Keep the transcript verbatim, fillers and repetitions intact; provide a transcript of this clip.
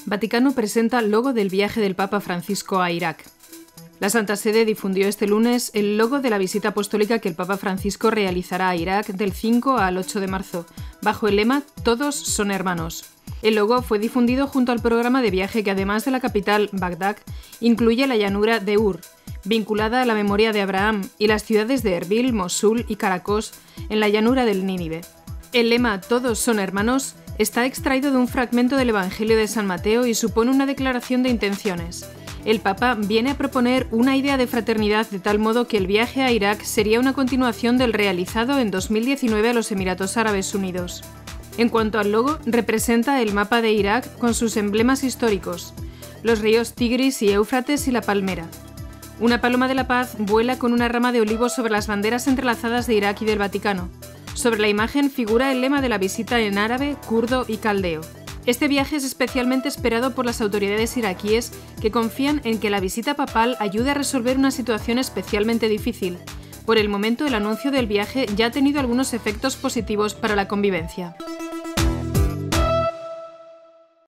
Vaticano presenta logo del viaje del Papa Francisco a Irak. La Santa Sede difundió este lunes el logo de la visita apostólica que el Papa Francisco realizará a Irak del cinco al ocho de marzo, bajo el lema «Todos son hermanos». El logo fue difundido junto al programa de viaje que, además de la capital, Bagdad, incluye la llanura de Ur, vinculada a la memoria de Abraham, y las ciudades de Erbil, Mosul y Caracos, en la llanura del Nínive. El lema «Todos son hermanos» está extraído de un fragmento del Evangelio de San Mateo y supone una declaración de intenciones. El Papa viene a proponer una idea de fraternidad de tal modo que el viaje a Irak sería una continuación del realizado en dos mil diecinueve a los Emiratos Árabes Unidos. En cuanto al logo, representa el mapa de Irak con sus emblemas históricos, los ríos Tigris y Éufrates y la palmera. Una paloma de la paz vuela con una rama de olivo sobre las banderas entrelazadas de Irak y del Vaticano. Sobre la imagen figura el lema de la visita en árabe, kurdo y caldeo. Este viaje es especialmente esperado por las autoridades iraquíes, que confían en que la visita papal ayude a resolver una situación especialmente difícil. Por el momento, el anuncio del viaje ya ha tenido algunos efectos positivos para la convivencia.